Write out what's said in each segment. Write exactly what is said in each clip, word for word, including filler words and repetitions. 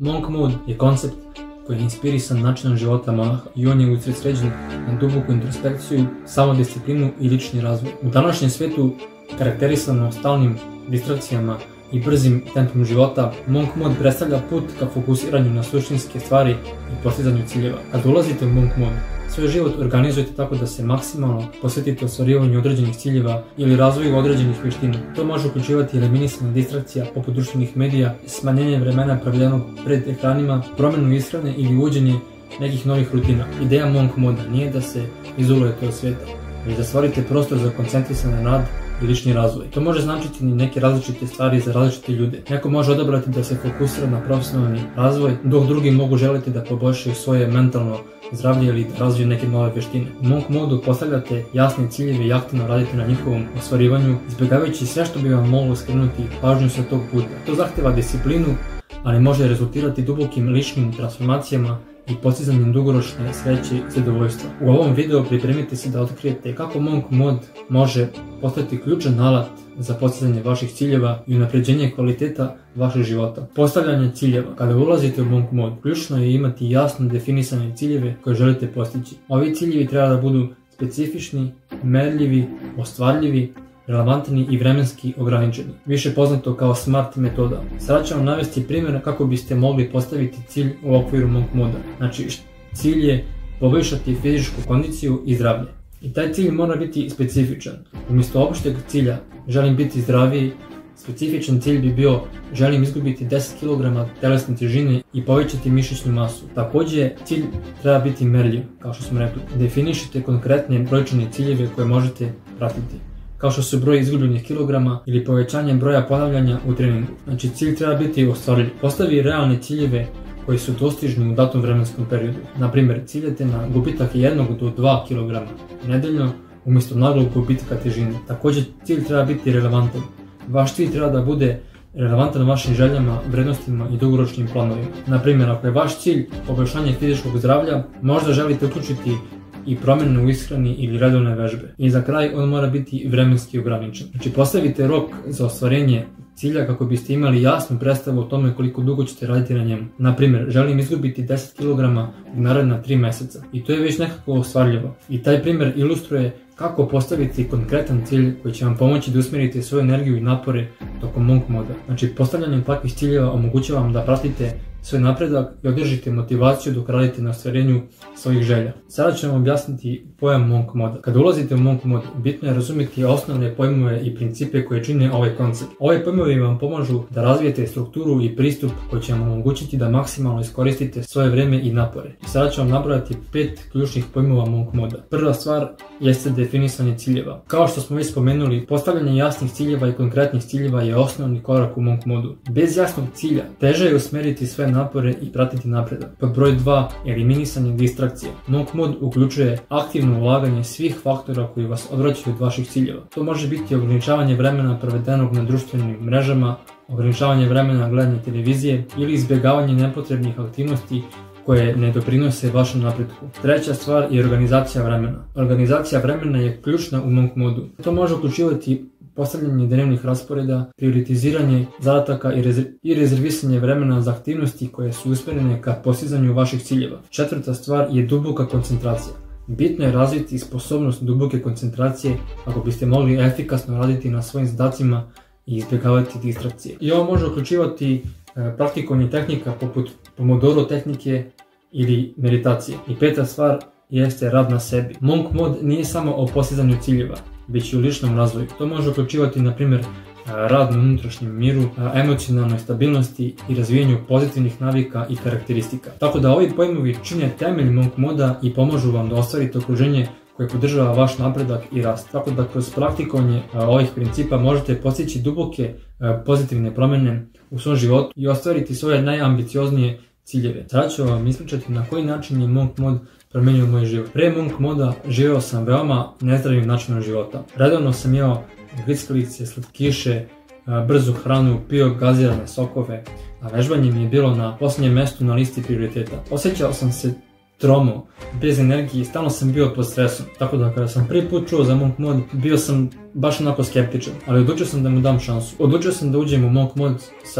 Monk mode je koncept koji je inspirisan načinom života monaha i on je usredsređen na duboku introspekciju, samodisciplinu i lični razvoj. U današnjem svijetu, karakterisano stalnim distrakcijama i brzim tempom života, Monk mode predstavlja put ka fokusiranju na suštinske stvari i postizanju ciljeva. Kad ulazite u Monk mode, svoj život organizujete tako da se maksimalno posvetite ostvarivanju određenih ciljeva ili razvoju određenih vještina. To može uključivati eliminisanje distrakcija poput društvenih medija, smanjenje vremena provedenog pred ekranima, promjenu ishrane ili uvođenje nekih novih rutina. Ideja Monk moda nije da se izolujete od svijeta, već da stvorite prostor za koncentrisan rad i lični razvoj. To može značiti neke različite stvari za različite ljude. Neko može odabrati da se fokusira na profesionalni razvoj, dok drugi mogu želiti da poboljšaju svoje mentalno zdravlje ili da razviju neke nove vještine. U Monk modu postavljate jasne ciljeve i aktivno radite na njihovom ostvarivanju, izbjegavajući sve što bi vam moglo skrenuti pažnju sa tog puta. To zahtjeva disciplinu, ali može rezultirati dubokim ličnim transformacijama i postizanjem dugoročne sreće i zadovoljstva. U ovom videu pripremite se da otkrijete kako Monk mod može postati ključan alat za postizanje vaših ciljeva i unapređenje kvaliteta vašeg života. Postavljanje ciljeva. Kada ulazite u Monk mod, ključno je imati jasno definisane ciljeve koje želite postići. Ovi ciljevi treba da budu specifični, merljivi, ostvarljivi, relevantni i vremenski ograničeni, više poznato kao SMART metoda. Sada ću vam navesti primjer kako biste mogli postaviti cilj u okviru Monk moda. Znači, cilj je poboljšati fizičku kondiciju i zdravlje. I taj cilj mora biti specifičan. Umjesto opšteg cilja želim biti zdraviji, specifičan cilj bi bio želim izgubiti deset kilograma telesne težine i povećati mišićnu masu. Također, cilj treba biti merljiv, kao što smo rekli. Definišite konkretne brojčane ciljeve koje možete pratiti, kao što su broj izgubljenih kilograma ili povećanje broja ponavljanja u treningu. Znači, cilj treba biti ostvarljiv. Postavi realne ciljeve koji su dostižni u datom vremenskom periodu. Na primjer, ciljete na gubitak jednog do dva kilograma nedeljno umjesto naglog gubitka težine. Također, cilj treba biti relevantan. Vaš cilj treba da bude relevantan vašim željama, vrednostima i dugoročnim planovima. Na primjer, ako je vaš cilj poboljšanje fizičkog zdravlja, možda želite uključiti i promjene u ishrani ili redovne vežbe. I za kraj, on mora biti vremenski ograničen. Znači, postavite rok za ostvarenje cilja kako biste imali jasnu predstavu o tome koliko dugo ćete raditi na njemu. Na primjer, želim izgubiti deset kilograma u naredna tri mjeseca. I to je već nekako ostvarljivo. I taj primjer ilustruje kako postaviti konkretan cilj koji će vam pomoći da usmjerite svoju energiju i napore tokom Monk moda. Znači, postavljanjem takvih ciljeva omogućava vam da pratite svoj napredak i održite motivaciju dok radite na ostvarenju svojih želja. Sada ću vam objasniti pojam Monk moda. Kada ulazite u Monk mod, bitno je razumjeti osnovne pojmove i principe koje čine ovaj koncept. Ove pojmovi vam pomažu da razvijete strukturu i pristup koji će vam omogućiti da maksimalno iskoristite svoje vrijeme i napore. I sada ću vam nabrojati pet ključnih pojmova Monk moda. Prva stvar jeste definisanje ciljeva. Kao što smo već spomenuli, postavljanje jasnih ciljeva i konkretnih ciljeva je osnovni korak u Monk modu. Bez jasnog cilja teže je usmjeriti sve napore i pratiti napredak. Pod broj dva, eliminisanje distrakcija. Monk mod uključuje aktivno ulaganje svih faktora koji vas odvraćaju od vaših ciljeva. To može biti ograničavanje vremena provedenog na društvenim mrežama, ograničavanje vremena gledanja televizije ili izbjegavanje nepotrebnih aktivnosti koje ne doprinose vašem napretku. Treća stvar je organizacija vremena. Organizacija vremena je ključna u Monk modu. To može uključivati postavljanje dnevnih rasporeda, prioritiziranje zadataka i, rezerv i rezervisanje vremena za aktivnosti koje su usmjerene ka postizanju vaših ciljeva. Četvrta stvar je duboka koncentracija. Bitno je razviti sposobnost duboke koncentracije kako biste mogli efikasno raditi na svojim zadacima i izbjegavati distrakcije. I ovo može uključivati e, praktikovanje tehnika poput Pomodoro tehnike ili meditacije. I peta stvar jeste rad na sebi. Monk mod nije samo o postizanju ciljeva, već i u ličnom razvoju. To može uključivati, na primjer, rad na unutrašnjem miru, emocionalnoj stabilnosti i razvijanju pozitivnih navika i karakteristika. Tako da ovi pojmovi čine temelj Monk moda i pomažu vam da ostvarite okruženje koje podržava vaš napredak i rast. Tako da kroz praktikovanje ovih principa možete postići duboke pozitivne promjene u svom životu i ostvariti svoje najambicioznije ciljeve. Sada ću vam ispričati na koji način je Monk mod promijenio moj život. Prije Monk moda živio sam veoma nezdravim načinom života. Redovno sam jeo grickalice, slatkiše, brzu hranu, pio gazirane sokove, a vežbanje mi je bilo na posljednjem mjestu na listi prioriteta. Osjećao sam se tromo, bez energije i stalno sam bio pod stresom. Tako da kada sam prvi put čuo za Monk mod, bio sam baš onako skeptičan, ali odlučio sam da mu dam šansu. Odlučio sam da uđem u Monk mod sa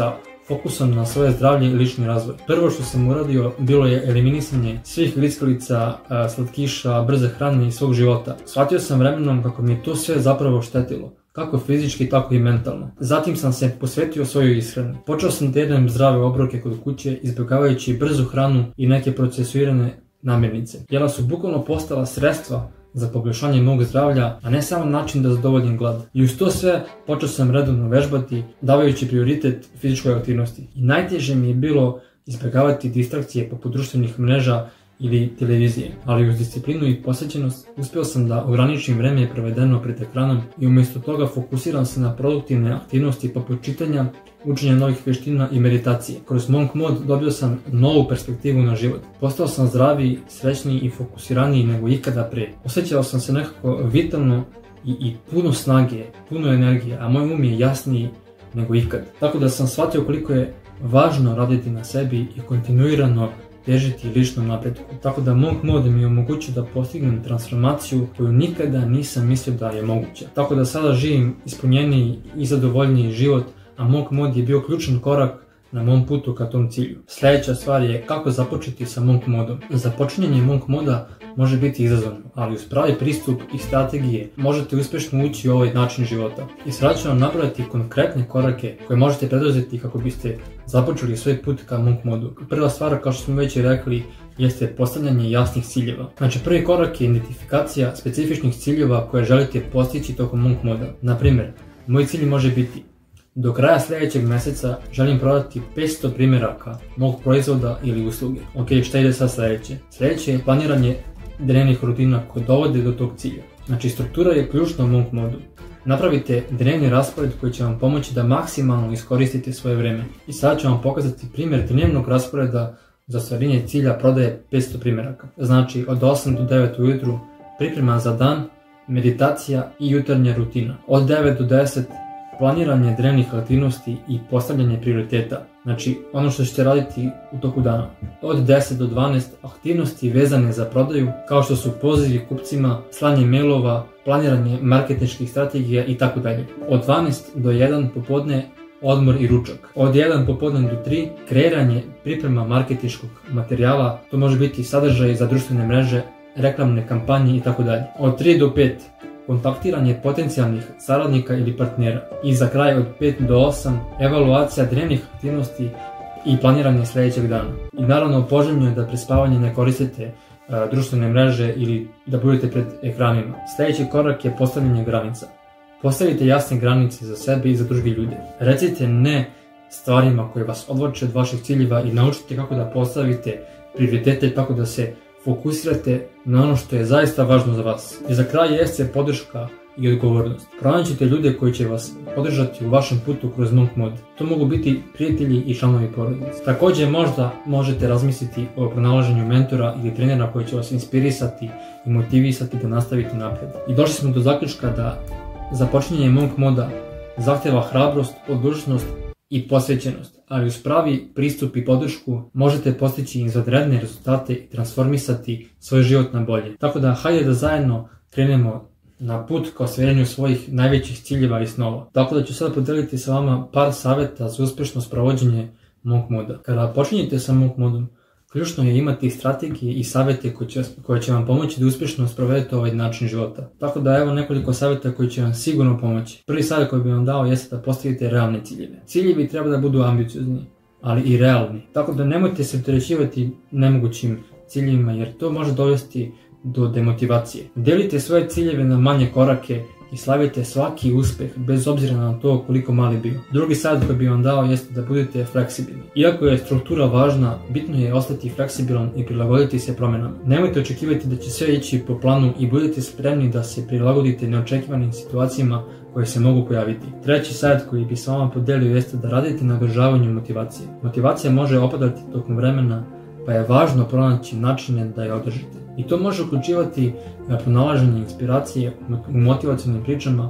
fokusom na svoje zdravlje i lični razvoj. Prvo što sam uradio bilo je eliminisanje svih grickalica, slatkiša, brze hrane i svog života. Shvatio sam vremenom kako mi je to sve zapravo štetilo, kako fizički, tako i mentalno. Zatim sam se posvetio svojoj ishrani. Počeo sam da jedem zdrave obroke kod kuće, izbjegavajući brzu hranu i neke procesuirane namirnice. Jela su bukvalno postala sredstva za poboljšanje mog zdravlja, a ne samo način da zadovoljim glad. I uz to sve počeo sam redovno vežbati, davajući prioritet fizičkoj aktivnosti. I najteže mi je bilo izbjegavati distrakcije poput društvenih mreža ili televizije, ali uz disciplinu i posvećenost uspio sam da ograničim vreme provedeno pred ekranom i umjesto toga fokusiram se na produktivne aktivnosti poput čitanja, učenja novih vještina i meditacije. Kroz Monk Mode dobio sam novu perspektivu na život. Postao sam zdraviji, srećniji i fokusiraniji nego ikada pre. Osjećao sam se nekako vitalno i, i puno snage, puno energije, a moj um je jasniji nego ikad. Tako da sam shvatio koliko je važno raditi na sebi i kontinuirano težiti ličnom napretku. Tako da Monk Mode mi je omogućio da postignem transformaciju koju nikada nisam mislio da je moguća. Tako da sada živim ispunjeniji i zadovoljniji život, a Monk Mode je bio ključan korak na mom putu ka tom cilju. Sljedeća stvar je kako započeti sa Monk Modom. Započinjanje Monk Moda može biti izazovno, ali uz pravi pristup i strategije možete uspješno ući u ovaj način života. I sada ću vam napraviti konkretne korake koje možete preduzeti kako biste započeli svoj put ka Monk Modu. Prva stvar, kao što smo već i rekli, jeste postavljanje jasnih ciljeva. Znači, prvi korak je identifikacija specifičnih ciljeva koje želite postići tokom Monk Moda. Na primjer, moj cilj može biti: do kraja sljedećeg mjeseca želim prodati petsto primjeraka mog proizvoda ili usluge. Ok, šta ide sad sljedeće? Sljedeće je planiranje dnevnih rutina koje dovode do tog cilja. Znači, struktura je ključna u Monk Modu. Napravite dnevni raspored koji će vam pomoći da maksimalno iskoristite svoje vrijeme. I sada ću vam pokazati primjer dnevnog rasporeda za ostvarenje cilja prodaje petsto primjeraka. Znači, od osam do devet ujutru priprema za dan, meditacija i jutarnja rutina. Od devet do deset planiranje dnevnih aktivnosti i postavljanje prioriteta, znači ono što ćete raditi u toku dana. Od deset do dvanaest aktivnosti vezane za prodaju, kao što su pozivi kupcima, slanje mailova, planiranje marketinških strategija itd. Od dvanaest do jedan popodne odmor i ručak. Od jedan popodne do tri kreiranje priprema marketinškog materijala, to može biti sadržaj za društvene mreže, reklamne kampanje itd. Od tri do pet kontaktiranje potencijalnih saradnika ili partnera. I za kraj od pet do osam evaluacija dnevnih aktivnosti i planiranje sljedećeg dana. I naravno poželjno je da pri spavanju ne koristite uh, društvene mreže ili da budete pred ekranima. Sljedeći korak je postavljanje granica. Postavite jasne granice za sebe i za druge ljude. Recite ne stvarima koje vas odvlače od vaših ciljeva i naučite kako da postavite prioritete tako da se fokusirate na ono što je zaista važno za vas. I za kraj jeste podrška i odgovornost. Pronađite ljude koji će vas podržati u vašem putu kroz Monk Mode. To mogu biti prijatelji i članovi porodice. Također možda možete razmisliti o pronalaženju mentora ili trenera koji će vas inspirisati i motivisati da nastavite naprijed. I došli smo do zaključka da započinjanje Monk Moda zahtjeva hrabrost, odlučnost i posvećenost, ali uz pravi pristup i podršku možete postići izvanredne rezultate i transformisati svoj život na bolje. Tako da hajde da zajedno krenemo na put ka ostvarenju svojih najvećih ciljeva i snova. Tako da ću sada podeliti sa vama par savjeta za uspješno sprovođenje Monk Moda. Kada počinjete sa Monk Modom, ključno je imati strategije i savjete koje će, koje će vam pomoći da uspješno sprovedete ovaj način života. Tako da evo nekoliko savjeta koji će vam sigurno pomoći. Prvi savjet koji bih vam dao jeste da postavite realne ciljeve. Ciljevi treba da budu ambiciozni, ali i realni. Tako da nemojte se opterećivati nemogućim ciljevima jer to može dovesti do demotivacije. Delite svoje ciljeve na manje korake i slavite svaki uspjeh bez obzira na to koliko mali bio. Drugi savjet koji bih vam dao jeste da budete fleksibilni. Iako je struktura važna, bitno je ostati fleksibilan i prilagoditi se promjenama. Nemojte očekivati da će sve ići po planu i budete spremni da se prilagodite neočekivanim situacijama koje se mogu pojaviti. Treći savjet koji bih s vama podelio jeste da radite na održavanju motivacije. Motivacija može opadati tokom vremena, pa je važno pronaći načine da je održite. I to može uključivati pronalaženje inspiracije u motivacionim pričama.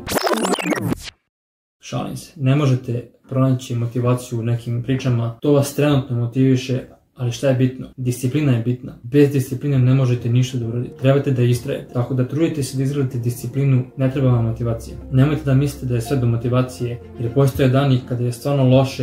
Šalim se, ne možete pronaći motivaciju u nekim pričama, to vas trenutno motiviše, ali šta je bitno? Disciplina je bitna. Bez discipline ne možete ništa da uradite. Trebate da istrajete. Tako da trudite se da izgradite disciplinu, ne treba vam motivacija. Nemojte da mislite da je sve do motivacije, jer postoje dani kada je stvarno loše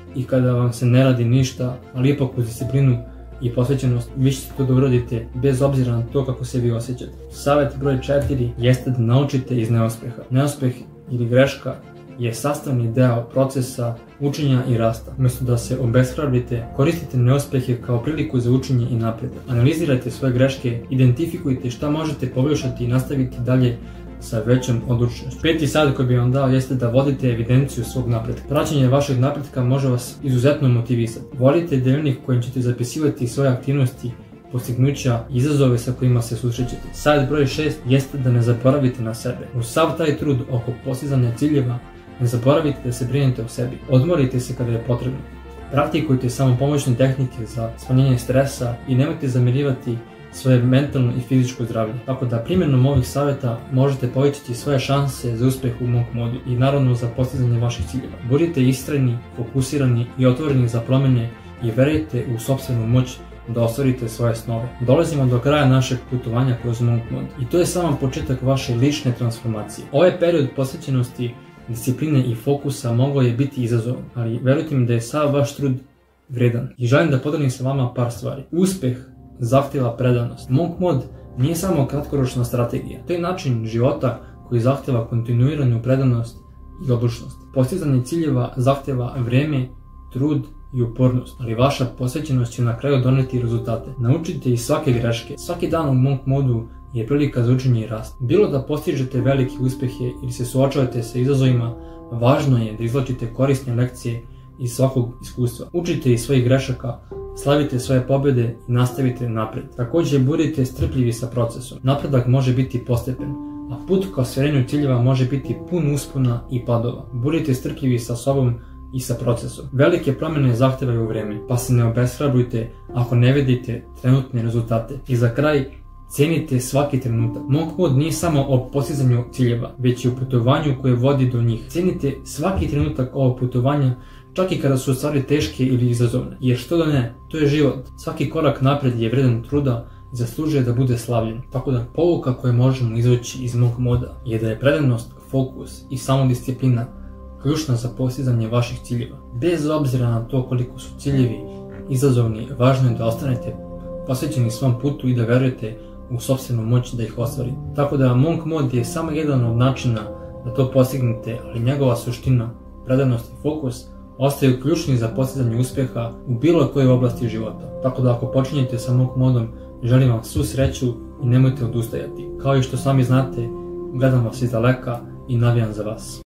i kada vam se ne radi ništa, ali ipak uz disciplinu i posvećenost vi ćete to da uradite bez obzira na to kako se vi osjećate. Savjet broj četiri jeste da naučite iz neuspeha. Neuspeh ili greška je sastavni deo procesa učenja i rasta. Umjesto da se obeshrabrite, koristite neuspehe kao priliku za učenje i napredak. Analizirajte svoje greške, identifikujte šta možete poboljšati i nastaviti dalje sa većom odlučnošću. Peti savjet koji bih vam dao jeste da vodite evidenciju svog napretka. Praćenje vašeg napretka može vas izuzetno motivisati. Vodite dnevnik kojim ćete zapisivati svoje aktivnosti, postignuća i izazove sa kojima se susrećete. Savjet broj šest jeste da ne zaboravite na sebe. Uz sav taj trud oko postizanja ciljeva, ne zaboravite da se brinete o sebi. Odmorite se kada je potrebno. Praktikujte samopomoćne tehnike za smanjenje stresa i nemojte zamirivati svoje mentalno i fizičko zdravlje. Tako da primjenom ovih savjeta možete povećati svoje šanse za uspjeh u Monk modu i naravno za postizanje vaših ciljeva. Budite istrajni, fokusirani i otvoreni za promjene i verujte u sopstvenu moć da ostvarite svoje snove. Dolazimo do kraja našeg putovanja kroz Monk mod i to je samo početak vaše lične transformacije. Ovaj period posvećenosti, discipline i fokusa mogao je biti izazovan, ali verujte mi da je sav vaš trud vredan. I želim da podelim sa vama par stvari. Uspjeh zahtjeva predanost. Monk mod nije samo kratkoročna strategija, to je način života koji zahtjeva kontinuiranu predanost i odlučnost. Postizanje ciljeva zahtjeva vrijeme, trud i upornost, ali vaša posvećenost će na kraju doneti rezultate. Naučite iz svake greške. Svaki dan u Monk modu je prilika za učenje i rast. Bilo da postižete velike uspjehe ili se suočavate sa izazovima, važno je da izvlačite korisne lekcije iz svakog iskustva. Učite iz svojih grešaka, slavite svoje pobjede i nastavite napred. Također budite strpljivi sa procesom. Napredak može biti postepen, a put ka ostvarenju ciljeva može biti pun uspona i padova. Budite strpljivi sa sobom i sa procesom. Velike promjene zahtevaju vrijeme, pa se ne obeshrabrujte ako ne vidite trenutne rezultate. I za kraj, cijenite svaki trenutak. Monk mod nije samo o postizanju ciljeva, već i o putovanju koje vodi do njih. Cijenite svaki trenutak ovog putovanja, čak i kada su stvari teške ili izazovne. Jer što da ne, to je život. Svaki korak napred je vredan truda i zaslužuje da bude slavljen. Tako da pouka koje možemo izvući iz Monk moda je da je predanost, fokus i samodisciplina ključna za postizanje vaših ciljeva. Bez obzira na to koliko su ciljevi izazovni, važno je da ostanete posvećeni svom putu i da verujete u sopstvenu moć da ih ostvarite. Tako da Monk mod je samo jedan od načina da to postignete, ali njegova suština, predanost i fokus ostaju ključni za postizanje uspjeha u bilo kojoj oblasti života. Tako da ako počinjete sa Monk modom, želim vam svu sreću i nemojte odustajati. Kao i što sami znate, gledam vas iz daleka i navijam za vas.